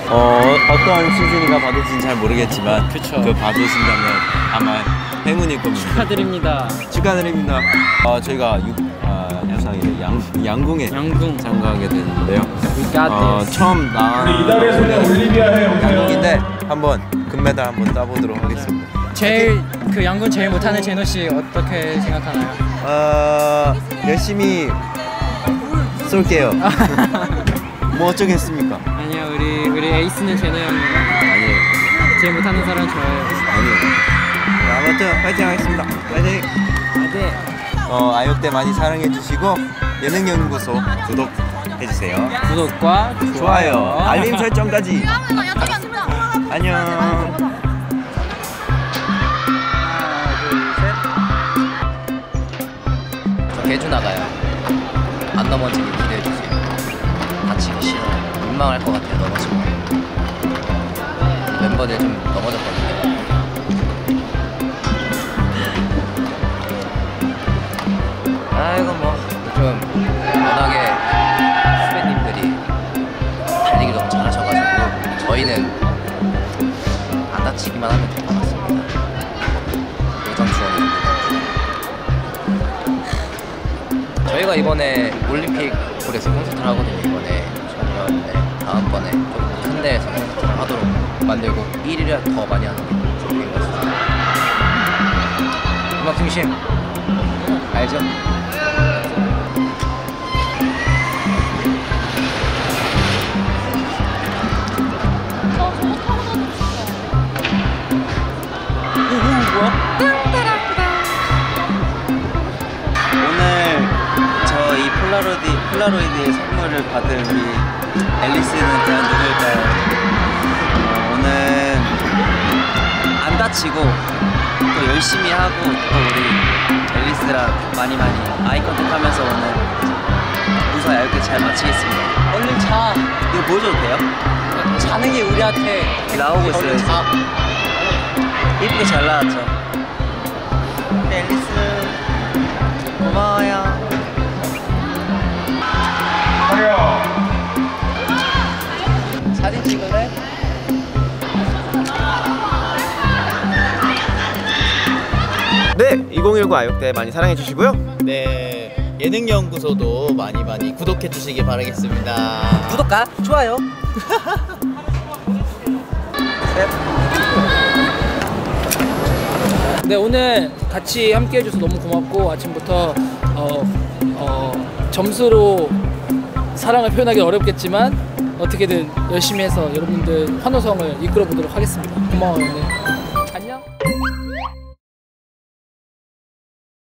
어떤 시즌이가 받을지는 잘 모르겠지만 그쵸. 그 받으신다면 아마 행운일 겁니다. 축하드립니다. 축하드립니다. 저희가 양궁에 참가하게 됐는데요. 처음 나온 양궁인데 한번 금메달 한번 따보도록 하겠습니다. 그 양궁 제일 못하는 제노 씨 어떻게 생각하나요? 열심히 쏠게요. 뭐 어쩌겠습니까? 아니요, 우리 에이스는 제노 형입니다. 아니에요. 제일 못하는 사람 저예요. 아니에요. 아무튼 파이팅 하겠습니다. 파이팅. 아육대 많이 사랑해 주시고 예능연구소 구독해주세요. 구독과 좋아요, 알림 설정까지. 안녕. 개주 나가요. 안 넘어지길 기대해주세요. 다치기 싫어요. 민망할 것 같아요. 넘어지면. 멤버들 좀 넘어졌거든요. 아이고 뭐 요즘 워낙에 후배님들이 달리기 너무 잘하셔가지고 저희는 안 다치기만 하면 될 것 같습니다. 요정 주원이 저희가 이번에 올림픽 홀에서 콘서트를 하거든요. 이번에 작년에 다음번에 좀 큰 데에서 콘서트를 하도록 만들고 1위를 더 많이 하는 목표인 것 같습니다. 음악 중심 알죠? 오늘 저 이 폴라로이드의 선물을 받은 우리 앨리스는 과연 누구일까요? 오늘 안 다치고 또 열심히 하고 또 우리 앨리스랑 많이 아이 컨택하면서 오늘 무사 얇게 잘 마치겠습니다. 얼른 자. 이거 보여줘도 돼요? 자는 게 우리한테 나오고 있어요. 얼른 자. 예쁘게 잘 나왔죠? 앨리스 고마워요. 사진 찍을래? 네, 2019 아육대 많이 사랑해 주시고요. 네, 예능연구소도 많이 구독해 주시기 바라겠습니다. 구독과 좋아요. 네, 오늘 같이 함께 해줘서 너무 고맙고 아침부터 점수로 사랑을 표현하기 어렵겠지만 어떻게든 열심히 해서 여러분들 환호성을 이끌어 보도록 하겠습니다. 고마워요. 네.